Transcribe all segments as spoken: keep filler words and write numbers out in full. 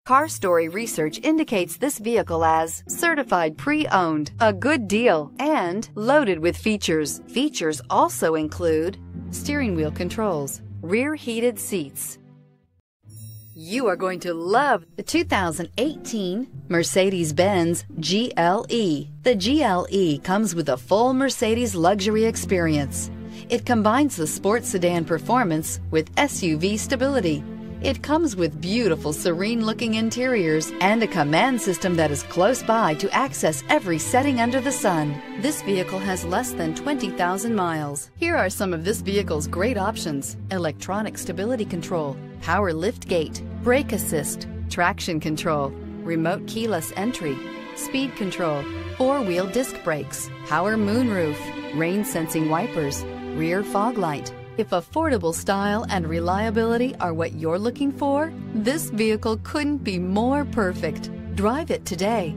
Car Story research indicates this vehicle as certified pre-owned, a good deal, and loaded with features. Features also include steering wheel controls, rear heated seats. You are going to love the two thousand eighteen Mercedes-Benz G L E. The G L E comes with a full Mercedes luxury experience. It combines the sports sedan performance with S U V stability. It comes with beautiful, serene-looking interiors and a command system that is close by to access every setting under the sun. This vehicle has less than twenty thousand miles. Here are some of this vehicle's great options: electronic stability control, power liftgate, brake assist, traction control, remote keyless entry, speed control, four-wheel disc brakes, power moonroof, rain-sensing wipers, rear fog light. If affordable style and reliability are what you're looking for, this vehicle couldn't be more perfect. Drive it today.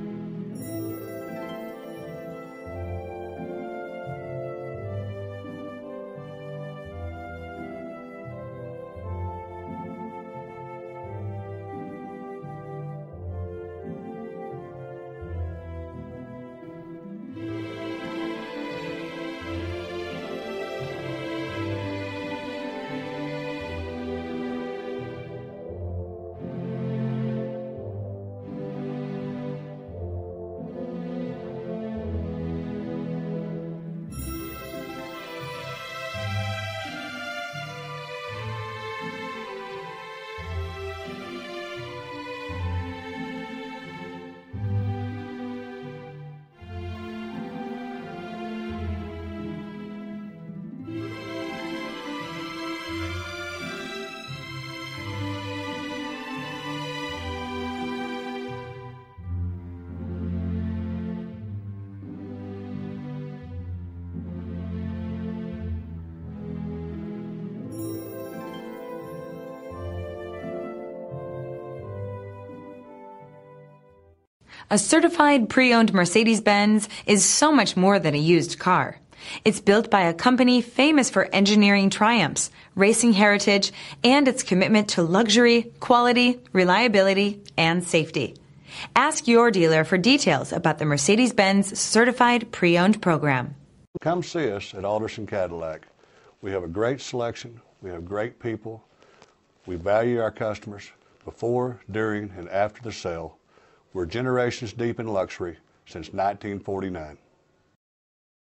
A certified pre-owned Mercedes-Benz is so much more than a used car. It's built by a company famous for engineering triumphs, racing heritage, and its commitment to luxury, quality, reliability, and safety. Ask your dealer for details about the Mercedes-Benz Certified Pre-Owned program. Come see us at Alderson Cadillac. We have a great selection. We have great people. We value our customers before, during, and after the sale. We're generations deep in luxury since nineteen forty-nine.